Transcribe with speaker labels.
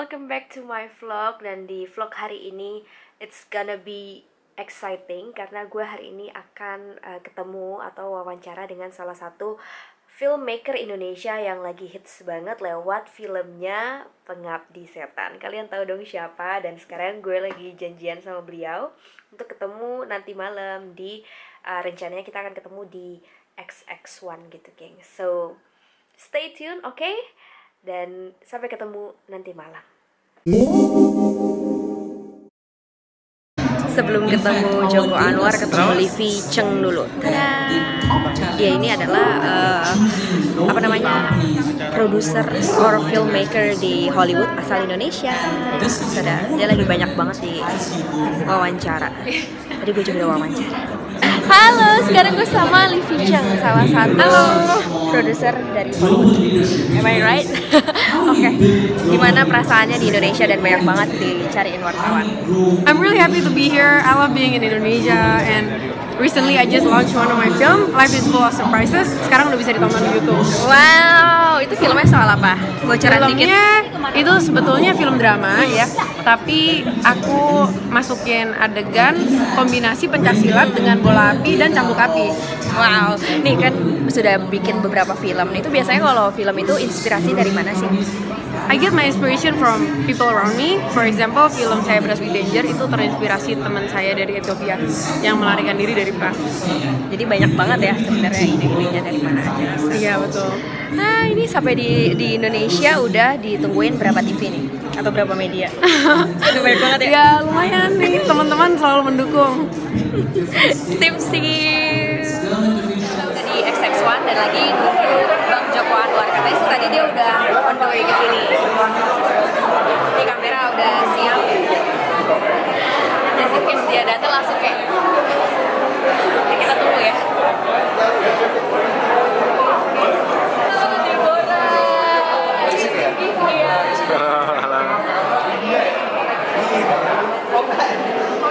Speaker 1: welcome back to my vlog. Dan di vlog hari ini it's gonna be exciting karena gue hari ini akan ketemu atau wawancara dengan salah satu filmmaker Indonesia yang lagi hits banget lewat filmnya Pengabdi Setan. Kalian tahu dong siapa? Dan sekarang gue lagi janjian sama beliau untuk ketemu nanti malam di rencananya kita akan ketemu di XX1 gitu, geng. So stay tune, oke? Dan sampai ketemu nanti malam. Sebelum ketemu Joko Anwar, ketemu Livi Cheng dulu. Dia ini adalah produser or filmmaker di Hollywood asal Indonesia. Dia lagi banyak banget di wawancara. Tadi gue juga wawancara. Halo, sekarang gue sama Livi Cheng, salah satu produser dari Hollywood. Am I right? Oke. Gimana perasaannya di Indonesia dan banyak banget dicariin wartawan?
Speaker 2: I'm really happy to be here. I love being in Indonesia, and recently I just launched one of my film, Life is Full of Surprises. Sekarang udah bisa ditonton di YouTube.
Speaker 1: Wow, itu filmnya soal apa? Bocoran dikit.
Speaker 2: Filmnya itu sebetulnya film drama ya, tapi aku masukin adegan kombinasi pencaksilat dengan bola api dan cambuk api.
Speaker 1: Wow, nih kan sudah bikin beberapa film. Itu biasanya kalau film itu inspirasi dari mana sih?
Speaker 2: I get my inspiration from people around me. For example, film saya Beras With Danger itu terinspirasi teman saya dari Ethiopia yang melarikan diri dari perang.
Speaker 1: Jadi banyak banget ya sebenarnya ide-idenya dari mana aja.
Speaker 2: Iya betul.
Speaker 1: Nah ini sampai di Indonesia udah ditungguin berapa TV nih? Atau berapa media? Itu banyak banget ya?
Speaker 2: Ya lumayan nih, teman-teman selalu mendukung.
Speaker 1: Sip sip. Kita udah di XX1 dan lagi nunggu Bang Joko Anwar. Katanya sih tadi dia udah on the way ke sini. Ini kamera udah siap. Jadi pas dia datang langsung kayak ya, kita tunggu ya. Halo Deborah. Iya.